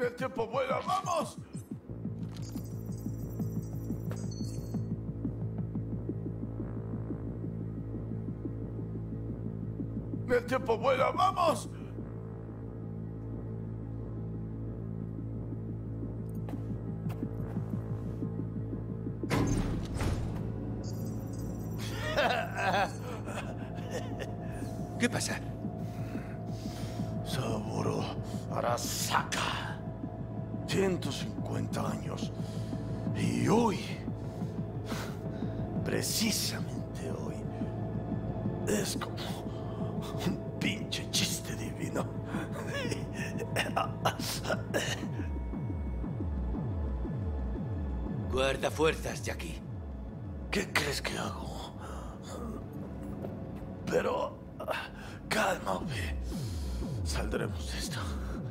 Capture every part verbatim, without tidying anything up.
El tiempo vuela, ¡vamos! El tiempo vuela, ¡vamos! ¿Qué pasa? Saburo Arasaka. ciento cincuenta años. Y hoy, precisamente hoy, es como un pinche chiste divino. Guarda fuerzas, Jackie. ¿Qué crees que hago? Pero... calma, ve. Saldremos de esto.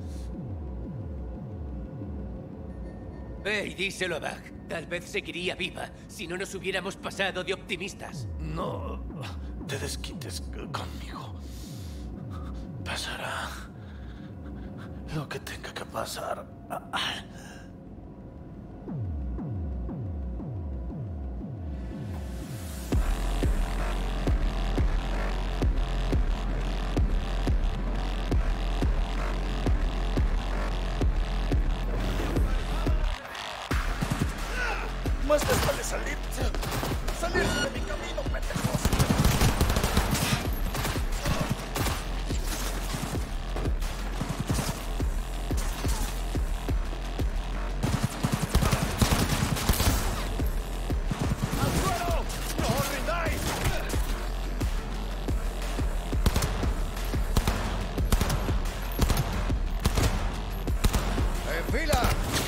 Hey, díselo a Bug. Tal vez seguiría viva si no nos hubiéramos pasado de optimistas. No te desquites conmigo. Pasará lo que tenga que pasar. Más les vale salir. Salirse de mi camino, pendejos. ¡Al suelo! ¡No os rindáis! ¡En fila!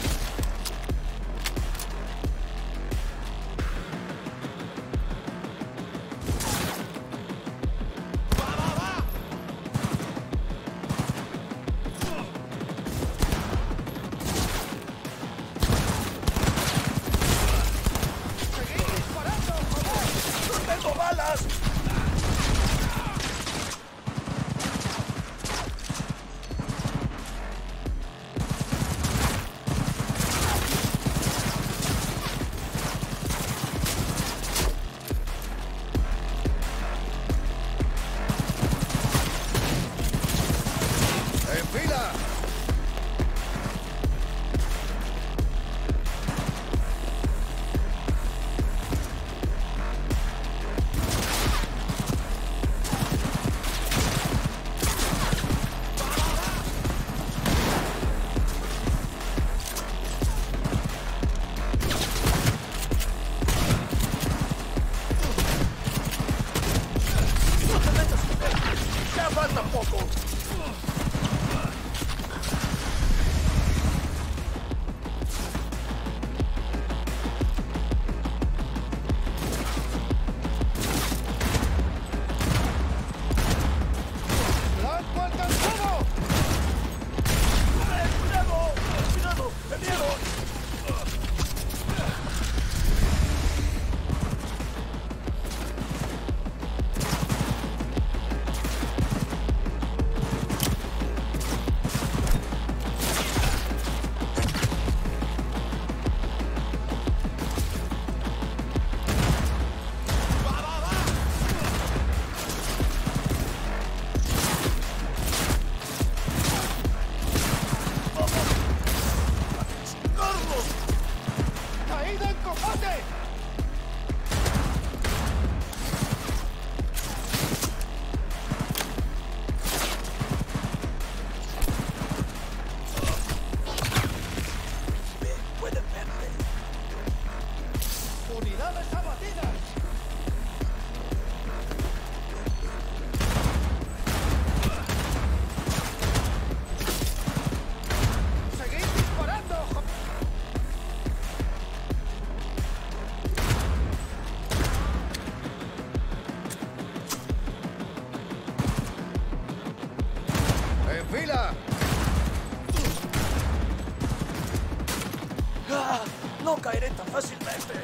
No caeré tan fácilmente.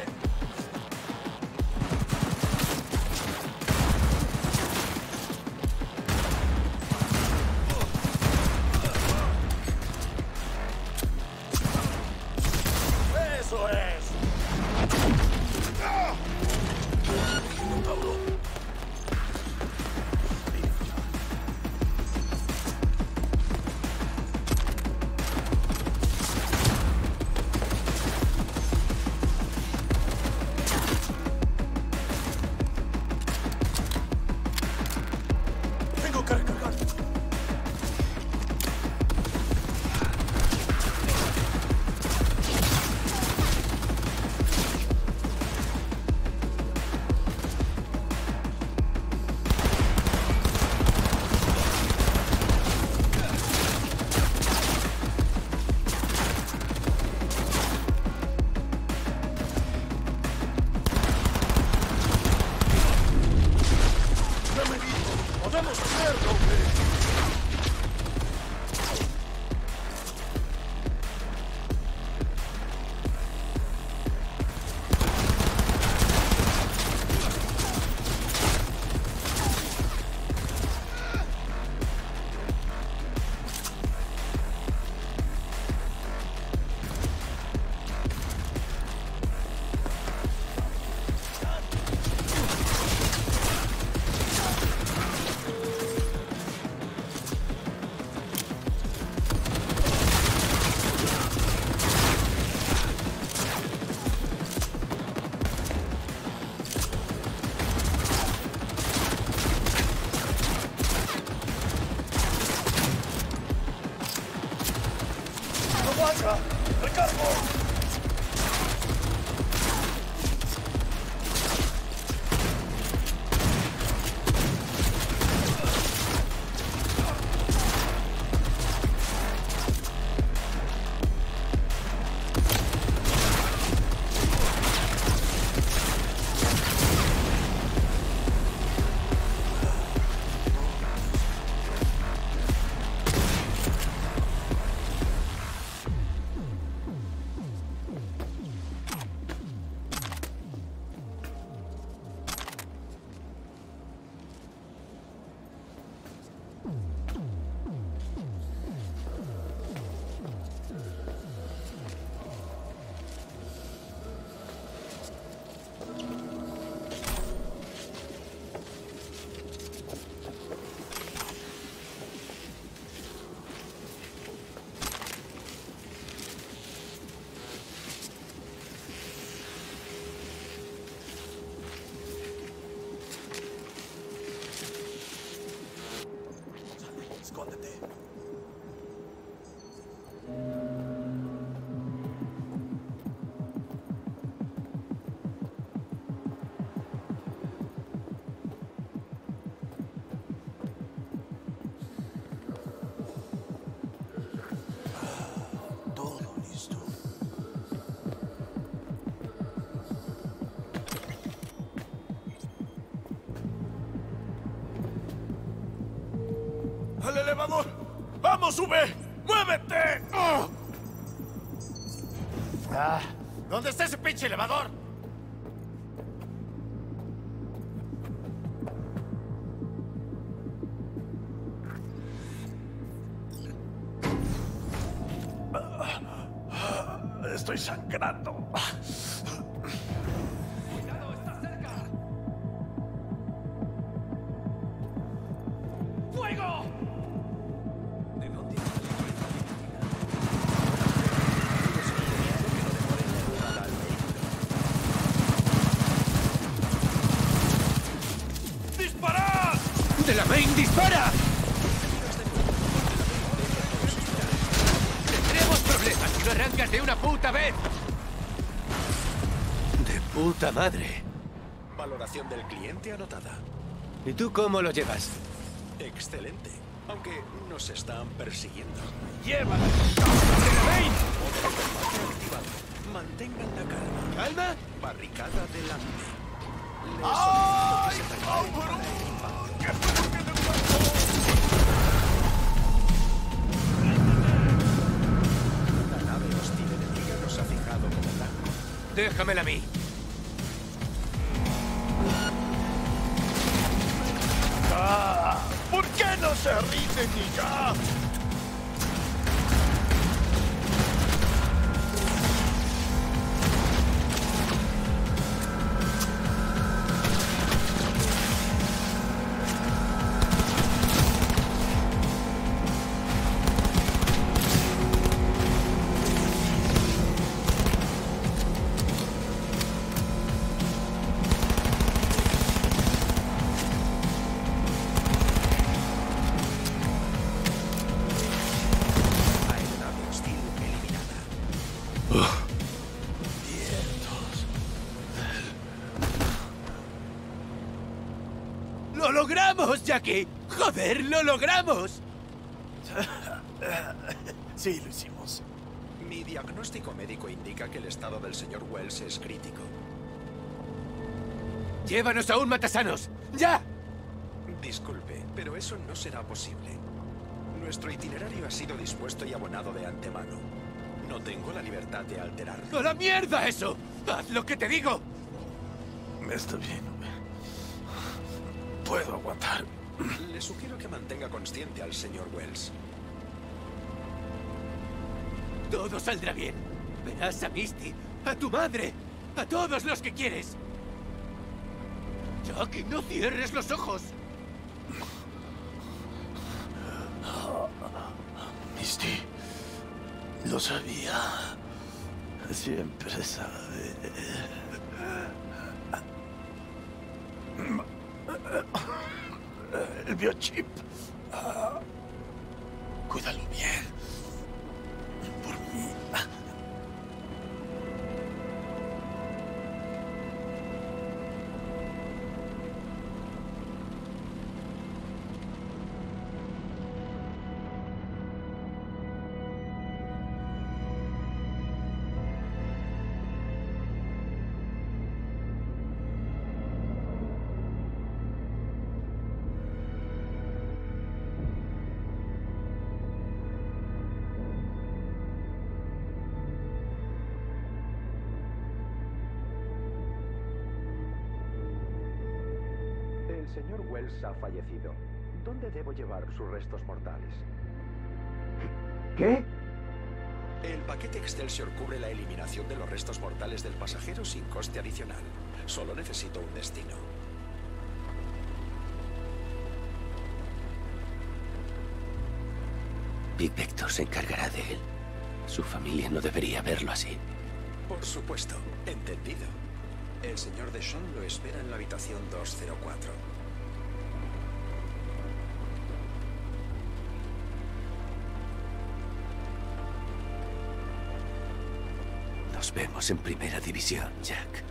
¡Recargo! Escóndete. Todo listo. ¡Al elevador! ¡Vamos, sube! ¡Muévete! ¡Oh! Ah, ¿dónde está ese pinche elevador? Estoy sangrando. ¡Cuidado, está cerca! ¡Fuego! ¿De dónde ha salido esta benzina? ¡Disparad! ¡De la main dispara! Tendremos problemas si no arrancas de una puta vez. De puta madre. Valoración del cliente anotada. ¿Y tú cómo lo llevas? Excelente. Aunque nos están persiguiendo. ¡Llévala! ¡De la main! Modo de combate activado. Mantengan la calma. ¿Calma? Barricada delante. Les ¡Ay! solicito que se ¡Oh, preparen pero! para el impacto. ¿Qué fue lo que me pasó? La nave hostil enemiga nos ha fijado como blanco. Déjamela a mí. Ah, ¿por qué no se rinden y ya? Aeronave hostil eliminada. ¡Lo logramos, Jackie! ¡Joder, lo logramos! Sí, lo hicimos. Mi diagnóstico médico indica que el estado del señor Wells es crítico. ¡Llévanos a un matasanos! ¡Ya! Disculpe, pero eso no será posible. Nuestro itinerario ha sido dispuesto y abonado de antemano. No tengo la libertad de alterarlo. ¡A la mierda eso! ¡Haz lo que te digo! Está bien. Puedo aguantar. Le sugiero que mantenga consciente al señor Wells. Todo saldrá bien. Verás a Misty, a tu madre, a todos los que quieres. Jack, no cierres los ojos. Misty, lo sabía. Siempre sabe. El biochip. Cuídalo bien. Por mí. El señor Wells ha fallecido. ¿Dónde debo llevar sus restos mortales? ¿Qué? El paquete Excelsior cubre la eliminación de los restos mortales del pasajero sin coste adicional. Solo necesito un destino. Big Vector se encargará de él. Su familia no debería verlo así. Por supuesto, entendido. El señor Deschamps lo espera en la habitación dos cero cuatro. Nos vemos en primera división, Jack.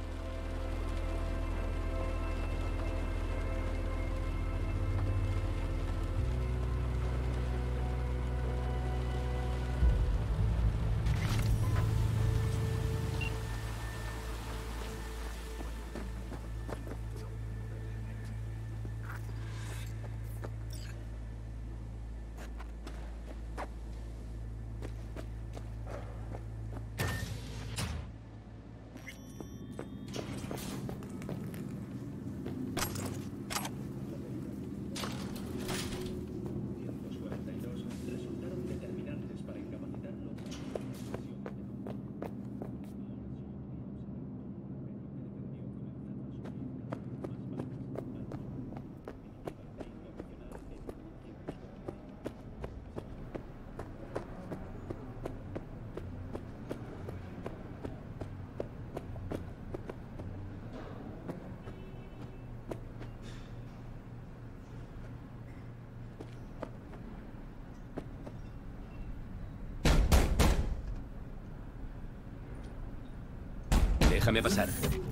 Déjame pasar.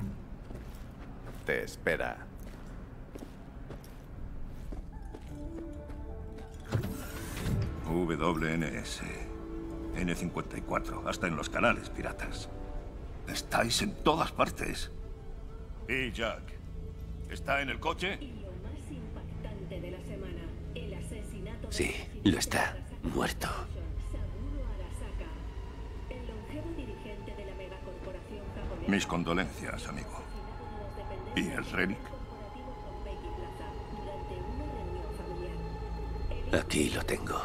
Te espera. W N S. N cincuenta y cuatro. Hasta en los canales piratas. Estáis en todas partes. ¿Y Jack? ¿Está en el coche? Y lo más impactante de la semana, el asesinato de Sí, lo está. Muerto. Saburo Arasaka, el longevo dirigente de la megacorporación japonesa. Mis condolencias, amigo. ¿Y el relic? Aquí lo tengo.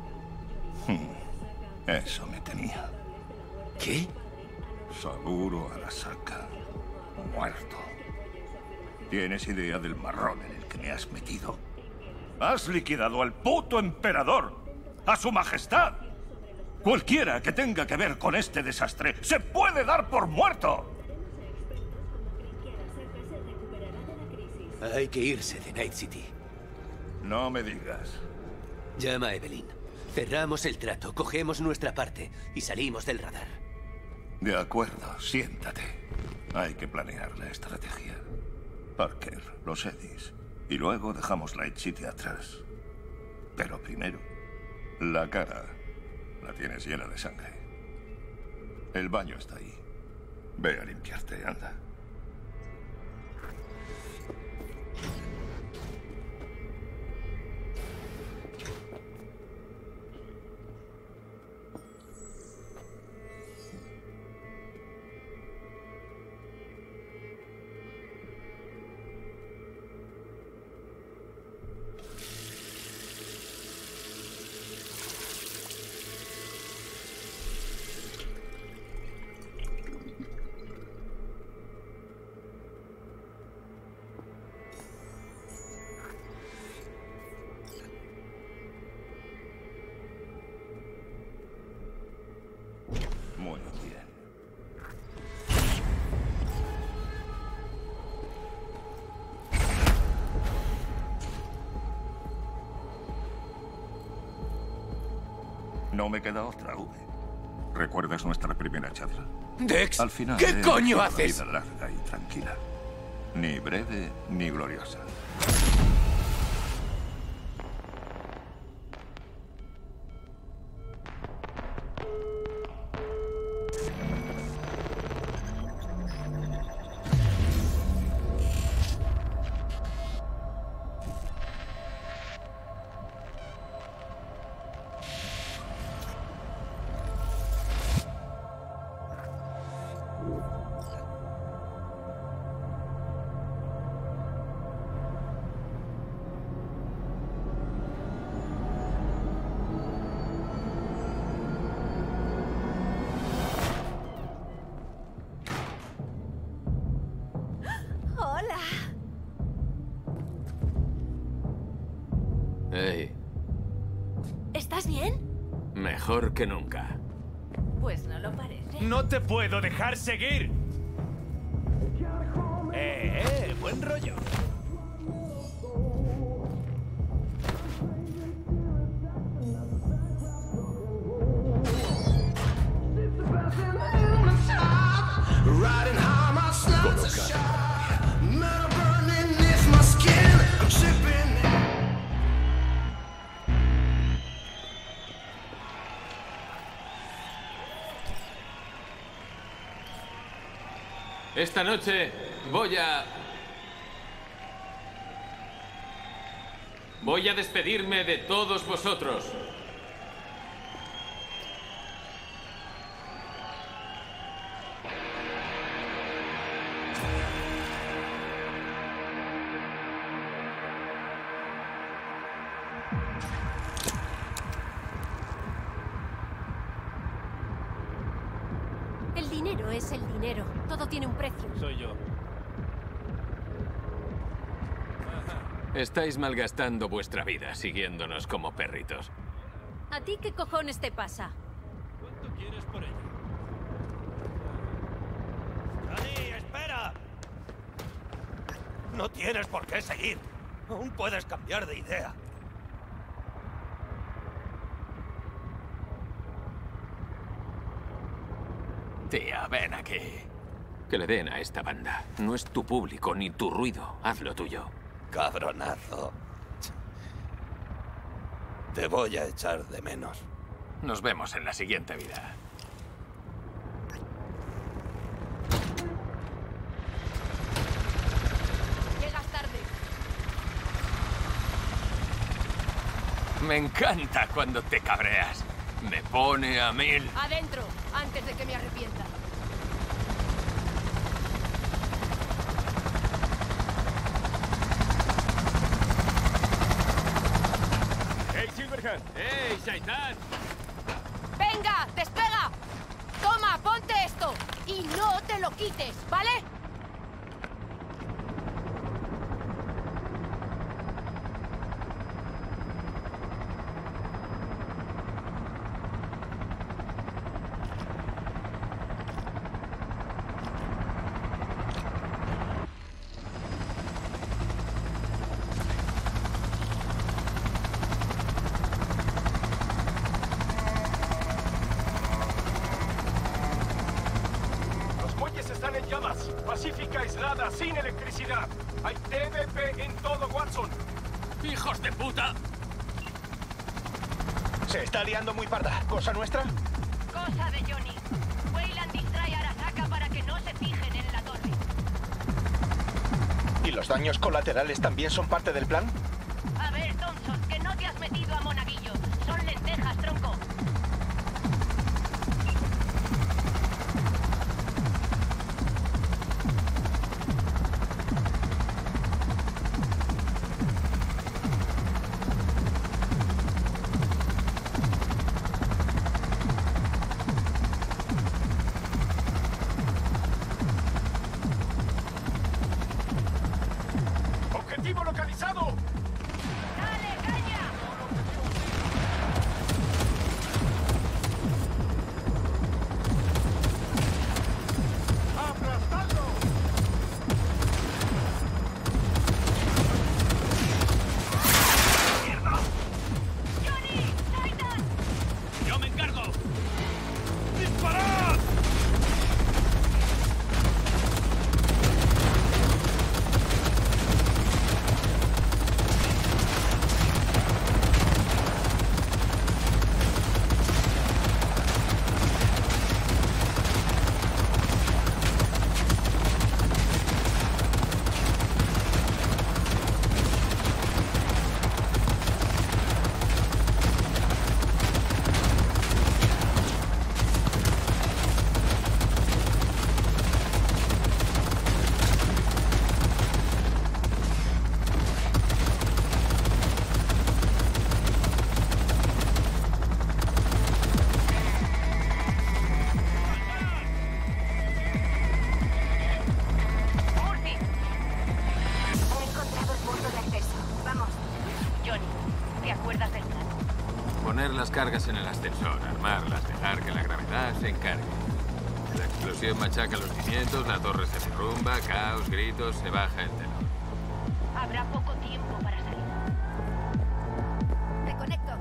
Hmm. Eso me temía. ¿Qué? Saburo Arasaka. Muerto. ¿Tienes idea del marrón en el que me has metido? Has liquidado al puto emperador. ¡A su majestad! Cualquiera que tenga que ver con este desastre se puede dar por muerto. Hay que irse de Night City. No me digas. Llama a Evelyn. Cerramos el trato, cogemos nuestra parte y salimos del radar. De acuerdo, siéntate. Hay que planear la estrategia. Parker, los Eddies. Y luego dejamos Night City atrás. Pero primero, la cara la tienes llena de sangre. El baño está ahí. Ve a limpiarte, anda. bien. No me queda otra, V. ¿Recuerdas nuestra primera charla? Dex, Al final, ¿qué he coño elegido haces? La vida larga y tranquila. Ni breve ni gloriosa. Hola. Hey, ¿Estás bien? mejor que nunca. Pues no lo parece. ¡No te puedo dejar seguir! ¡Eh, eh! ¡Buen rollo! Esta noche voy a... Voy a despedirme de todos vosotros. El dinero es el dinero. Todo tiene un precio. Soy yo. Estáis malgastando vuestra vida siguiéndonos como perritos. ¿A ti qué cojones te pasa? ¿Cuánto quieres por ella? ¡Dani, espera! No tienes por qué seguir. Aún puedes cambiar de idea. Tía, ven aquí. Que le den a esta banda. No es tu público ni tu ruido. Haz lo tuyo. Cabronazo. Te voy a echar de menos. Nos vemos en la siguiente vida. Llegas tarde. Me encanta cuando te cabreas. Me pone a mil. Adentro, antes de que me arrepienta. ¡Hey, Silverhand! ¡Ey, Shaitan! ¡Venga, despega! Toma, ponte esto. Y no te lo quites, ¿vale? Los muelles están en llamas. Pacífica aislada, sin electricidad. Hay T V P en todo Watson. ¡Hijos de puta! Se está liando muy parda. ¿Cosa nuestra? Cosa de Johnny. Weyland distrae a Arasaka para que no se fijen en la torre. ¿Y los daños colaterales también son parte del plan? A ver, Thompson, que no te has metido a monaguillo. Son lentejas, tronco. ¡Objetivo localizado! acuerdas del plan? Poner las cargas en el ascensor, armarlas, dejar que la gravedad se encargue. La explosión machaca los cimientos, la torre se derrumba, caos, gritos, se baja el telón. Habrá poco tiempo para salir. Me conecto.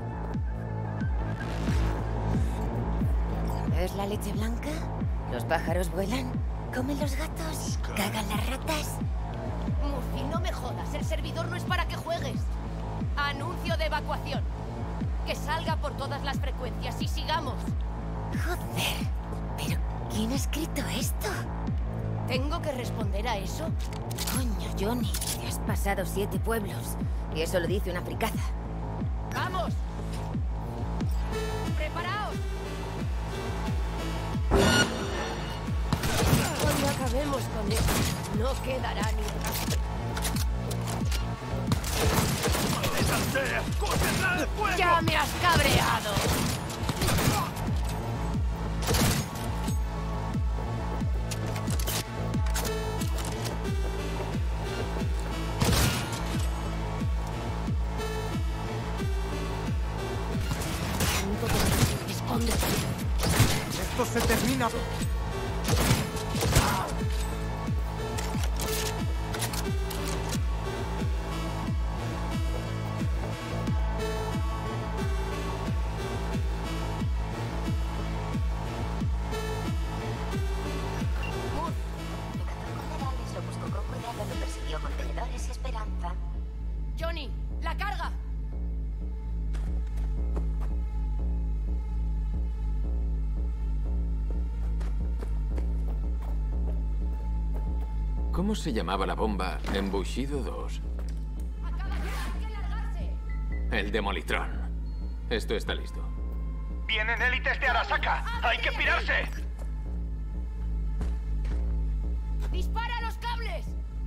¿Es la leche blanca? ¿Los pájaros vuelan? ¿Comen los gatos? ¿Cagan las ratas? Murphy, no me jodas. El servidor no es para que juegues. Anuncio de evacuación. Que salga por todas las frecuencias y sigamos. Joder, pero ¿quién ha escrito esto? ¿Tengo que responder a eso? Coño, Johnny, te has pasado siete pueblos. Y eso lo dice una fricaza. ¡Vamos! ¡Preparaos! Cuando acabemos con esto, no quedará ni rastro. ¡Ya me has cabreado! Escóndete. Esto se termina. Johnny, la carga. ¿Cómo se llamaba la bomba en Bushido dos? Acaba de que largarse. El Demolitrón. Esto está listo. ¡Vienen élites de Arasaka! ¡Hay que pirarse! ¡Dispara los cables!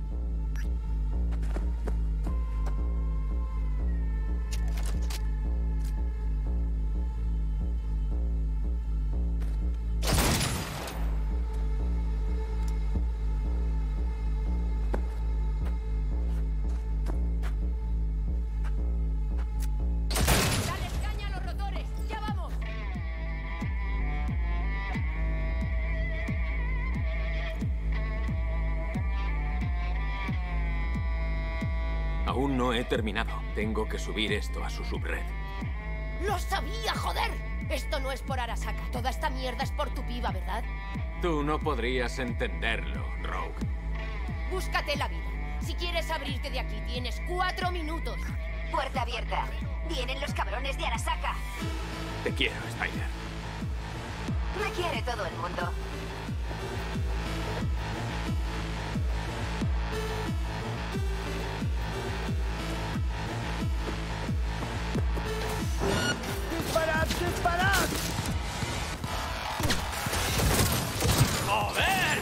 ¡Dale caña a los rotores! ¡Ya vamos! Aún no he terminado. Tengo que subir esto a su subred. ¡Lo sabía, joder! Esto no es por Arasaka. Toda esta mierda es por tu piba, ¿verdad? Tú no podrías entenderlo, Rogue. Búscate la vida. Si quieres abrirte de aquí, tienes cuatro minutos. Puerta abierta. Vienen los cabrones de Arasaka. Te quiero, Spider. Me quiere todo el mundo. ¡Disparad, disparad! ¡Joder!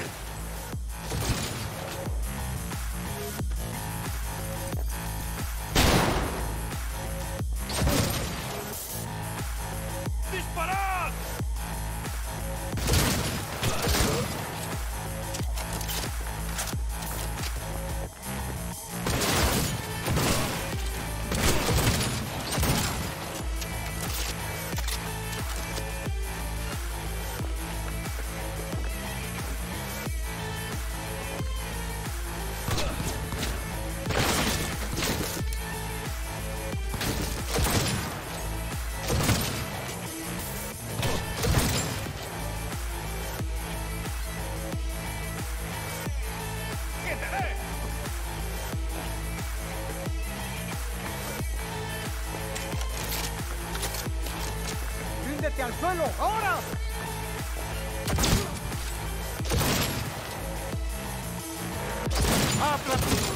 ¡Disparad! ¡Ríndete al suelo! ¡Ahora! ¡Apla-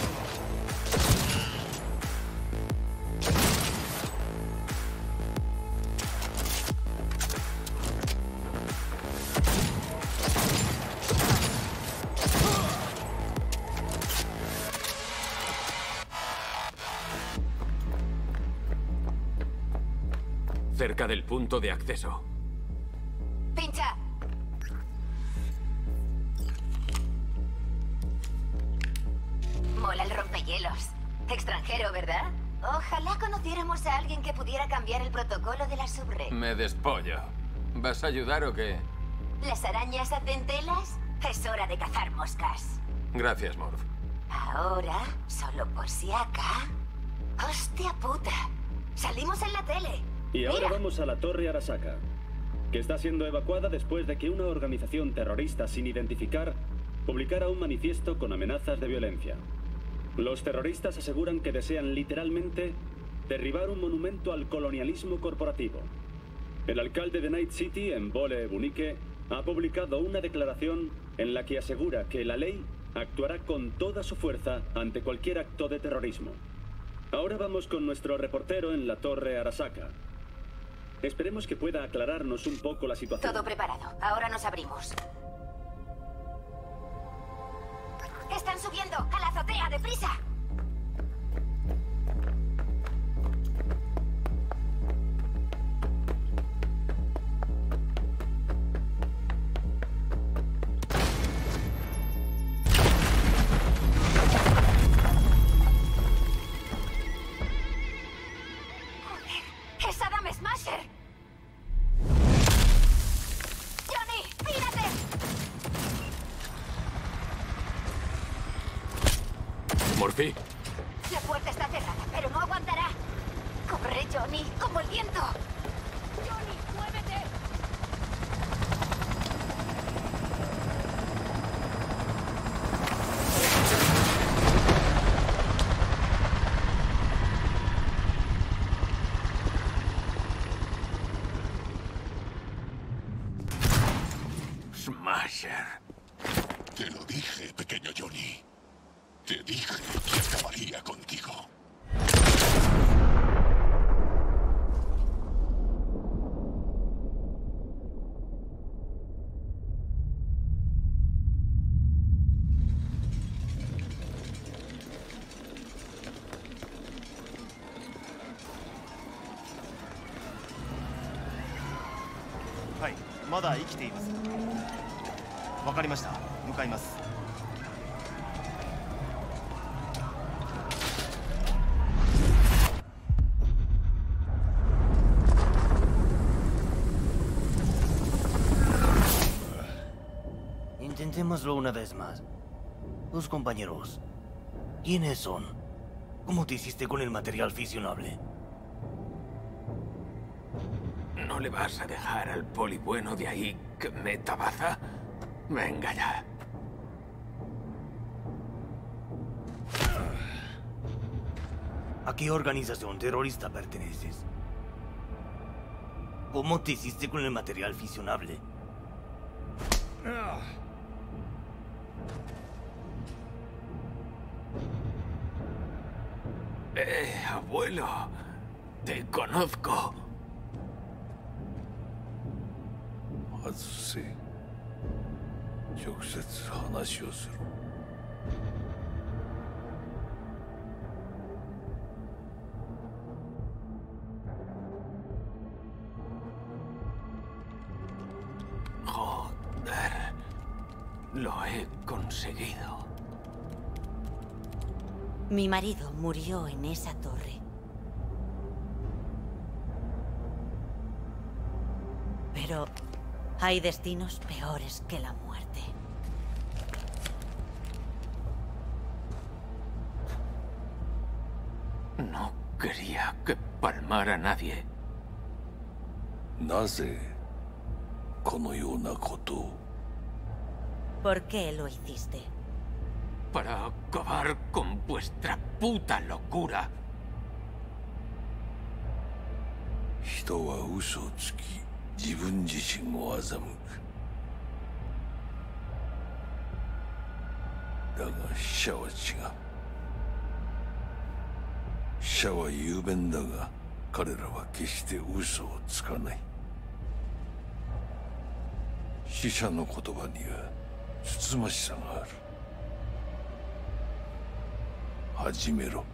Cerca del punto de acceso. ¡Pincha! Mola el rompehielos. Extranjero, ¿verdad? Ojalá conociéramos a alguien que pudiera cambiar el protocolo de la subred. Me despollo. ¿Vas a ayudar o qué? ¿Las arañas hacen telas? Es hora de cazar moscas. Gracias, Morph. Ahora, solo por si acá... ¡Hostia puta! Salimos en la tele. Y ahora Mira. vamos a la Torre Arasaka, que está siendo evacuada después de que una organización terrorista sin identificar publicara un manifiesto con amenazas de violencia. Los terroristas aseguran que desean literalmente derribar un monumento al colonialismo corporativo. El alcalde de Night City, Mbole Bunike, ha publicado una declaración en la que asegura que la ley actuará con toda su fuerza ante cualquier acto de terrorismo. Ahora vamos con nuestro reportero en la Torre Arasaka. Esperemos que pueda aclararnos un poco la situación. Todo preparado. Ahora nos abrimos. ¡Están subiendo! ¡A la azotea! ¡Deprisa! ¡Joder! ¡Es Adam Smasher! ¡Johnny! ¡Mírate! ¿Morphy? La puerta está cerrada, pero no aguantará. ¡Corre, Johnny! ¡Como el viento! ¡Johnny, muévete! Smasher. Te lo dije, pequeño Johnny. Te dije que acabaría contigo. Ay, まだ生きています。わかりました。向かいます。 Intentémoslo una vez más. Tus compañeros, ¿quiénes son? ¿Cómo te hiciste con el material fisionable? ¿No le vas a dejar al poli bueno de ahí que meta baza? Venga ya. ¿A qué organización terrorista perteneces? ¿Cómo te hiciste con el material fisionable? Eh, abuelo. Te conozco. 外せ。直接話をする。 Joder. Lo he conseguido. Mi marido murió en esa torre. Pero hay destinos peores que la muerte. No quería que palmara a nadie. なぜこのようなことを ¿Por qué lo hiciste? Para acabar con vuestra puta locura. 人は嘘をつき自分自身を欺くだが死者は違う死者は雄弁だが彼らは決して嘘をつかない死者の言葉にはつつましさがある始めろ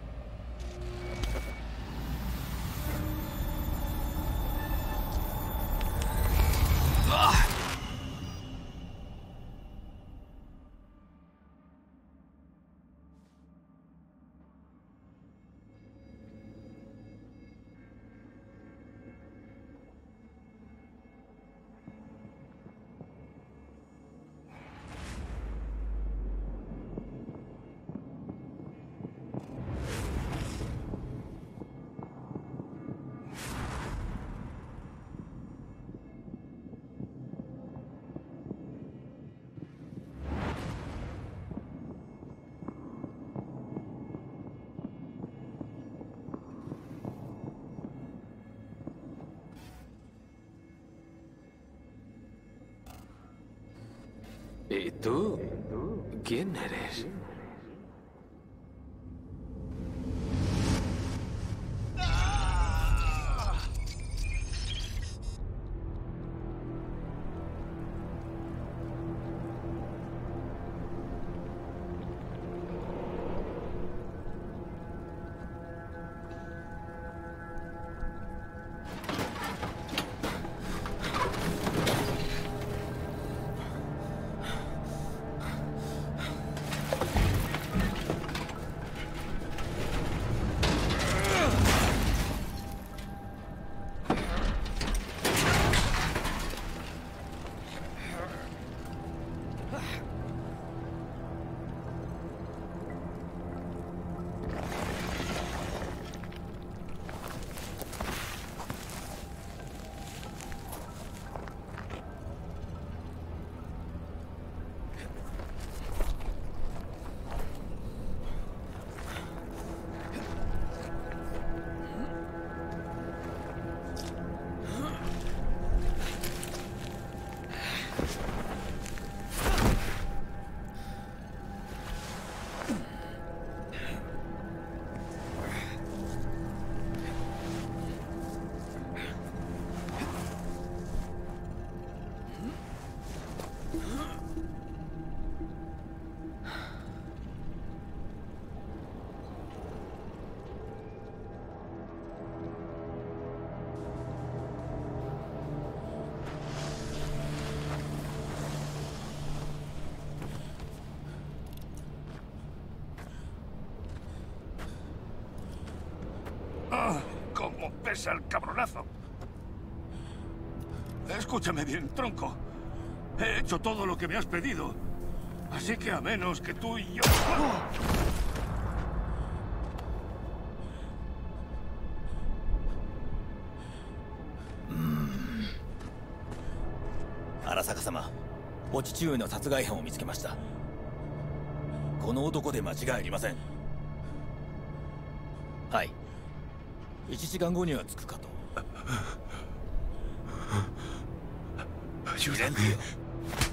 「 ¿Tú? ¿Quién eres? ¡Cómo pesa el cabronazo! Escúchame bien, tronco. He hecho todo lo que me has pedido. Así que a menos que tú y yo... Mm. Arasaka-sama, お父上の殺害犯を見つけました。この男で間違いありません。はい。いちじかんごには着くかと。シレンティオ。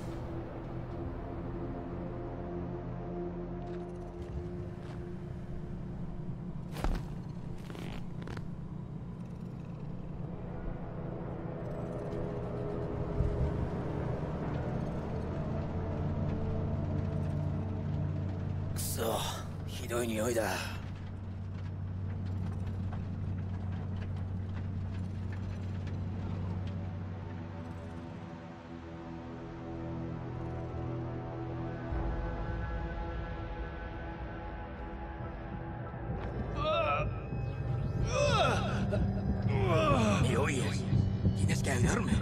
くそ、ひどい匂いだ。Me oyes. Tienes que ayudarme.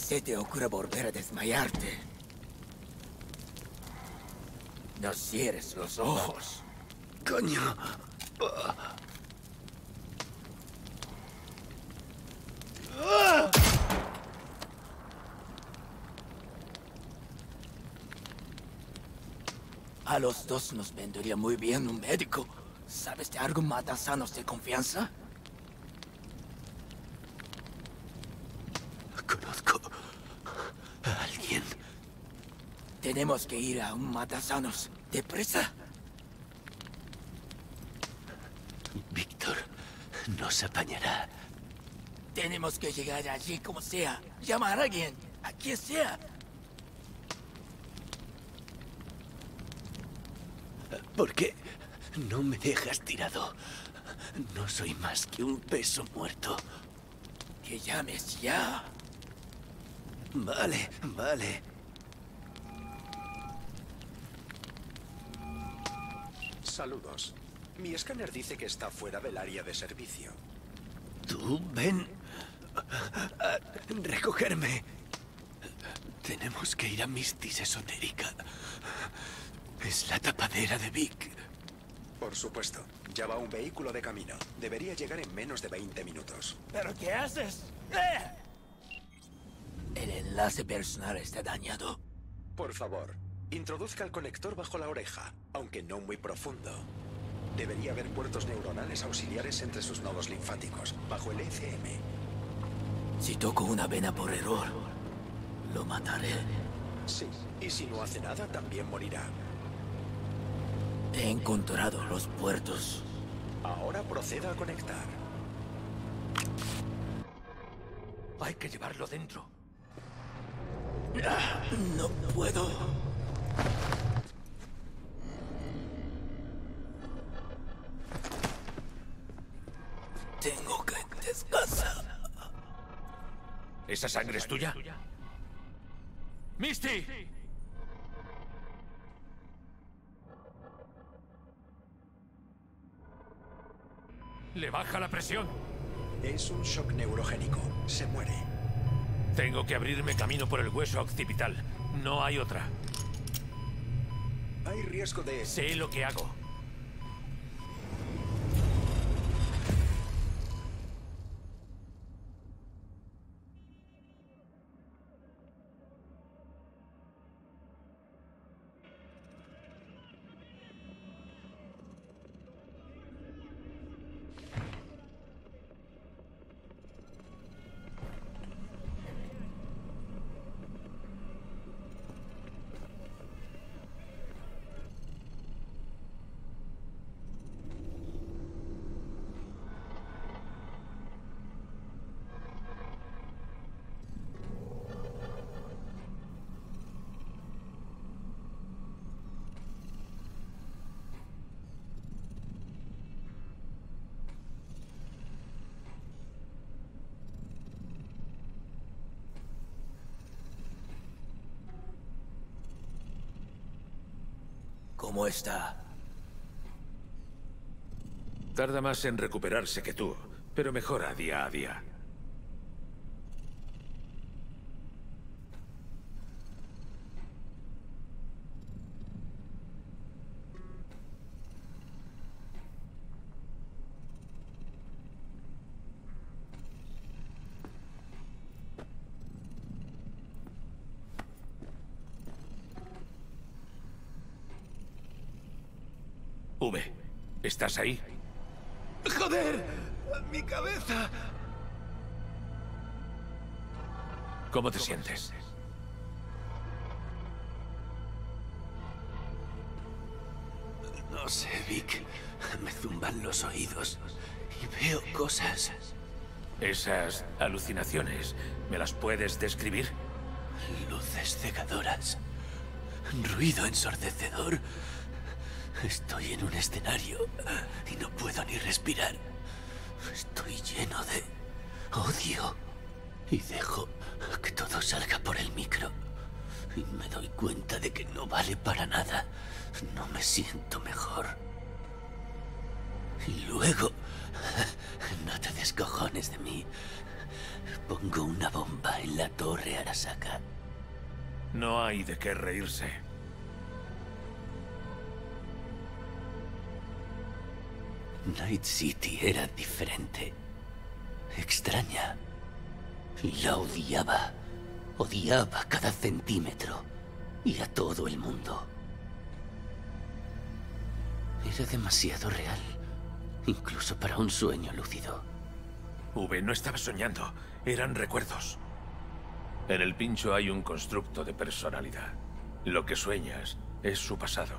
Se te ocurre volver a desmayarte. No cierres los ojos. Coño. A los dos nos vendría muy bien un médico. ¿Sabes de algún matasanos de confianza? Conozco a alguien. Tenemos que ir a un matasanos. ¡Deprisa! Víctor nos apañará. Tenemos que llegar allí como sea. Llamar a alguien. A quien sea. ¿Por qué no me dejas tirado? No soy más que un peso muerto. Que llames ya. Vale, vale. Saludos. Mi escáner dice que está fuera del área de servicio. Tú ven a recogerme. Tenemos que ir a Mistis Esotérica. Es la tapadera de Vic. Por supuesto. Ya va un vehículo de camino. Debería llegar en menos de veinte minutos. ¿Pero qué haces? ¡Eh! El enlace personal está dañado. Por favor, introduzca el conector bajo la oreja, aunque no muy profundo. Debería haber puertos neuronales auxiliares entre sus nodos linfáticos, bajo el E C M. Si toco una vena por error, lo mataré. Sí, y si no hace nada, también morirá. He encontrado los puertos. Ahora proceda a conectar. Hay que llevarlo dentro. No puedo. Tengo que descansar. ¿Esa sangre es tuya? ¡Misty! Le baja la presión. Es un shock neurogénico. Se muere. Tengo que abrirme camino por el hueso occipital. No hay otra. Hay riesgo de... Sé lo que hago. ¿Cómo está? Tarda más en recuperarse que tú, pero mejora día a día. V, ¿estás ahí? ¡Joder! ¡Mi cabeza! ¿Cómo te sientes? No sé, Vic. Me zumban los oídos y veo cosas. Esas alucinaciones, ¿me las puedes describir? Luces cegadoras. Ruido ensordecedor. Estoy en un escenario y no puedo ni respirar. Estoy lleno de odio y dejo que todo salga por el micro. Y me doy cuenta de que no vale para nada. No me siento mejor. Y luego... No te descojones de mí. Pongo una bomba en la torre Arasaka. No hay de qué reírse. Night City era diferente. Extraña. La odiaba. Odiaba cada centímetro. Y a todo el mundo. Era demasiado real. Incluso para un sueño lúcido. V, no estaba soñando. Eran recuerdos. En el pincho hay un constructo de personalidad. Lo que sueñas es su pasado.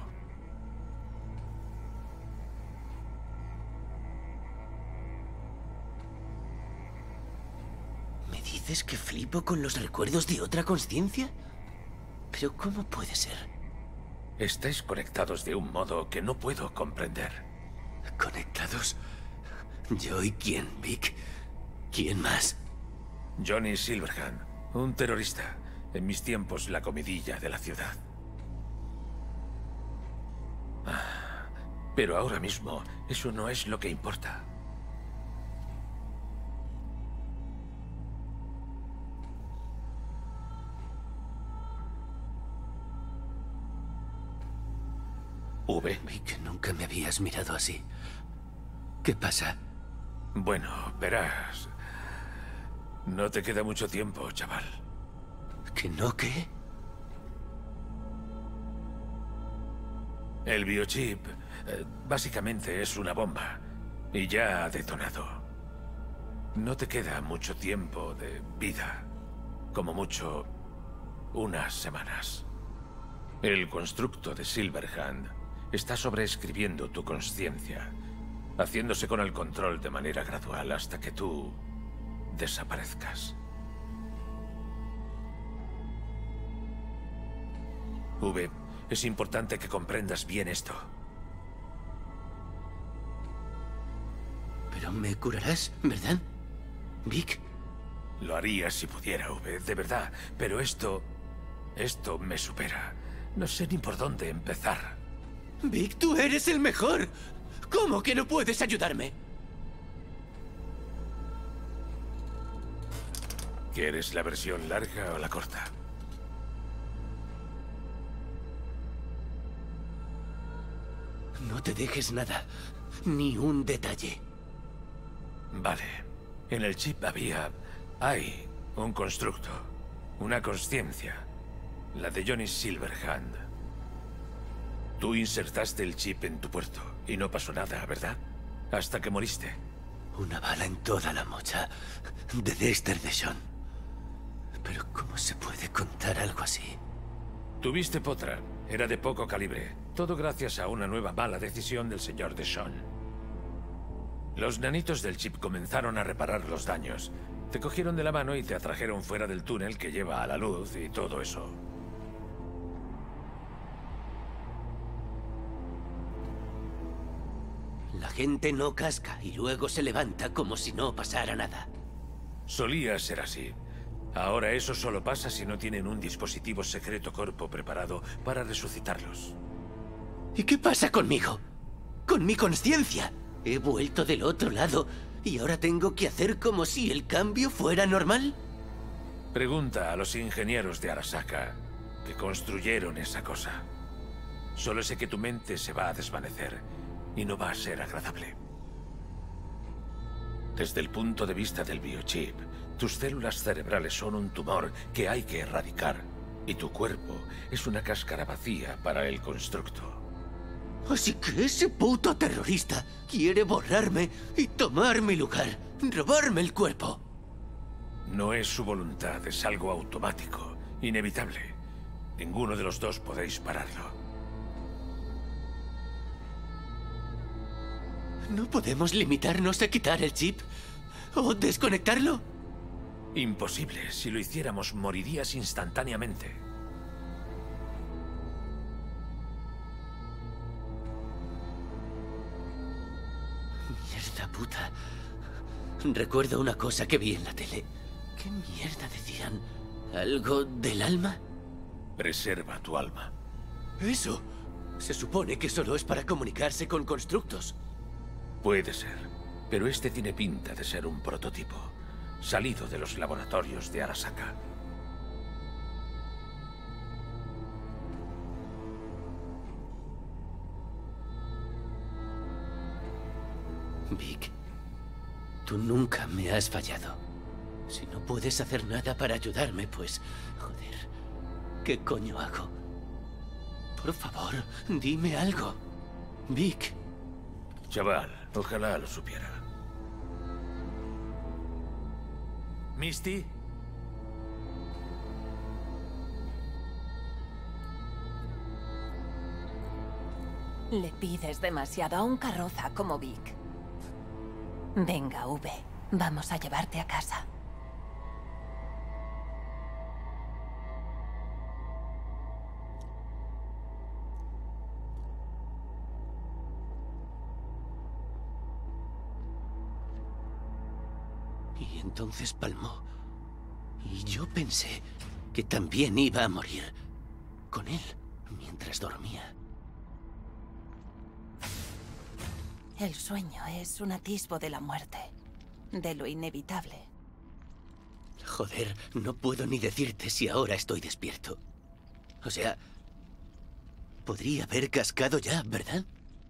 ¿Me dices que flipo con los recuerdos de otra conciencia? ¿Pero cómo puede ser? Estáis conectados de un modo que no puedo comprender. ¿Conectados? ¿Yo y quién, Vic? ¿Quién más? Johnny Silverhand, un terrorista. En mis tiempos, la comidilla de la ciudad. Ah, pero ahora mismo, eso no es lo que importa. V. Vic, nunca me habías mirado así. ¿Qué pasa? Bueno, verás. No te queda mucho tiempo, chaval. ¿Que no qué? El biochip, eh, básicamente es una bomba. Y ya ha detonado. No te queda mucho tiempo de vida. Como mucho, unas semanas. El constructo de Silverhand está sobreescribiendo tu consciencia, haciéndose con el control de manera gradual hasta que tú desaparezcas. V, es importante que comprendas bien esto. Pero me curarás, ¿verdad, Vic? Lo haría si pudiera, V, de verdad. Pero esto... esto me supera. No sé ni por dónde empezar. Vic, tú eres el mejor. ¿Cómo que no puedes ayudarme? ¿Quieres la versión larga o la corta? No te dejes nada. Ni un detalle. Vale. En el chip había... hay un constructo. Una consciencia. La de Johnny Silverhand. Tú insertaste el chip en tu puerto y no pasó nada, ¿verdad? Hasta que moriste. Una bala en toda la mocha de Dexter Deshawn. Pero ¿cómo se puede contar algo así? Tuviste potra. Era de poco calibre. Todo gracias a una nueva mala decisión del señor Deshawn. Los nanitos del chip comenzaron a reparar los daños. Te cogieron de la mano y te atrajeron fuera del túnel que lleva a la luz y todo eso. La gente no casca y luego se levanta como si no pasara nada. Solía ser así. Ahora eso solo pasa si no tienen un dispositivo secreto corpo preparado para resucitarlos. ¿Y qué pasa conmigo? ¿Con mi conciencia? He vuelto del otro lado y ahora tengo que hacer como si el cambio fuera normal. Pregunta a los ingenieros de Arasaka que construyeron esa cosa. Solo sé que tu mente se va a desvanecer y no va a ser agradable. Desde el punto de vista del biochip, tus células cerebrales son un tumor que hay que erradicar y tu cuerpo es una cáscara vacía para el constructo. Así que ese puto terrorista quiere borrarme y tomar mi lugar, robarme el cuerpo. No es su voluntad, es algo automático, inevitable. Ninguno de los dos podéis pararlo. ¿No podemos limitarnos a quitar el chip? ¿O desconectarlo? Imposible. Si lo hiciéramos, morirías instantáneamente. Mierda puta. Recuerdo una cosa que vi en la tele. ¿Qué mierda decían? ¿Algo del alma? Preserva tu alma. Eso. Se supone que solo es para comunicarse con constructos. Puede ser, pero este tiene pinta de ser un prototipo. salido de los laboratorios de Arasaka. Vic, tú nunca me has fallado. Si no puedes hacer nada para ayudarme, pues... Joder, ¿qué coño hago? Por favor, dime algo. Vic. Chaval, ojalá lo supiera. ¿Misty? Le pides demasiado a un carroza como Vic. Venga, V, vamos a llevarte a casa. Y entonces palmó. Y yo pensé que también iba a morir con él mientras dormía. El sueño es un atisbo de la muerte, de lo inevitable. Joder, no puedo ni decirte si ahora estoy despierto. O sea, podría haber cascado ya, ¿verdad?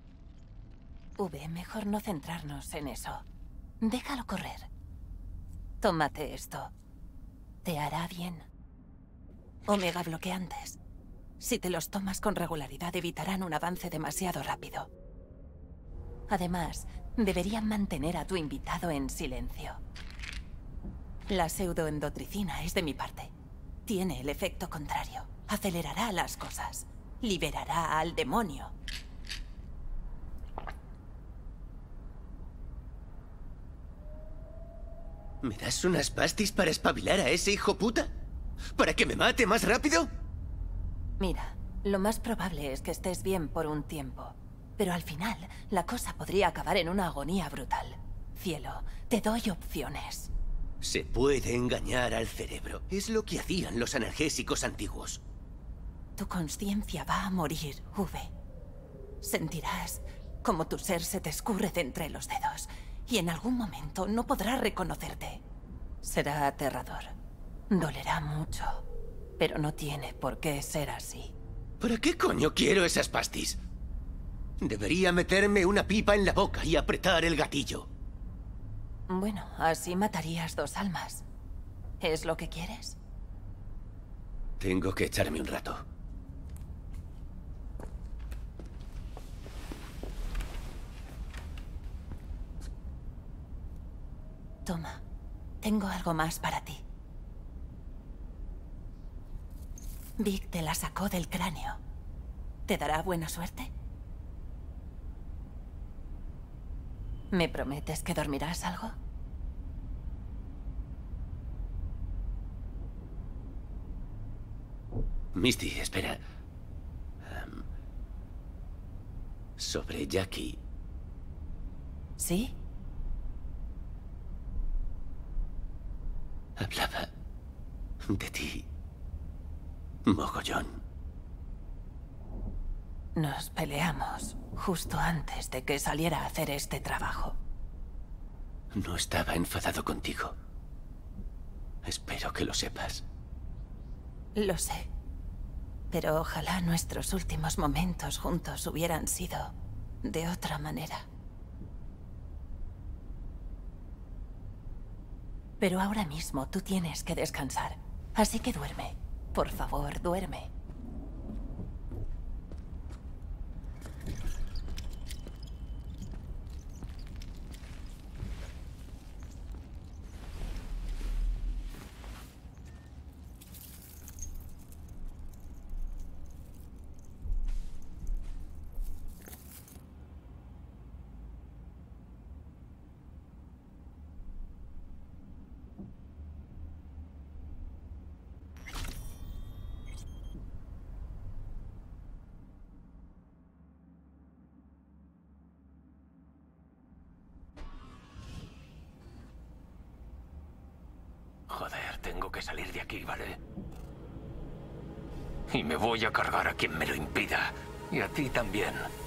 V, mejor no centrarnos en eso. Déjalo correr. Tómate esto. Te hará bien. Omega bloqueantes. Si te los tomas con regularidad, evitarán un avance demasiado rápido. Además, deberían mantener a tu invitado en silencio. La pseudoendotricina es de mi parte. Tiene el efecto contrario. Acelerará las cosas. Liberará al demonio. ¿Me das unas pastis para espabilar a ese hijo puta? ¿Para que me mate más rápido? Mira, lo más probable es que estés bien por un tiempo. Pero al final, la cosa podría acabar en una agonía brutal. Cielo, te doy opciones. Se puede engañar al cerebro. Es lo que hacían los analgésicos antiguos. Tu conciencia va a morir, V. Sentirás como tu ser se te escurre de entre los dedos. Y en algún momento no podrás reconocerte. Será aterrador. Dolerá mucho. Pero no tiene por qué ser así. ¿Para qué coño quiero esas pastis? Debería meterme una pipa en la boca y apretar el gatillo. Bueno, así matarías dos almas. ¿Es lo que quieres? Tengo que echarme un rato. Toma, tengo algo más para ti. Vic te la sacó del cráneo. ¿Te dará buena suerte? ¿Me prometes que dormirás algo? Misty, espera. Um, sobre Jackie. ¿Sí? Hablaba de ti. Mogollón. Nos peleamos justo antes de que saliera a hacer este trabajo. No estaba enfadado contigo. Espero que lo sepas. Lo sé. Pero ojalá nuestros últimos momentos juntos hubieran sido de otra manera. Pero ahora mismo tú tienes que descansar. Así que duerme. Por favor, duerme. Joder, tengo que salir de aquí, ¿vale? Y me voy a cargar a quien me lo impida. Y a ti también.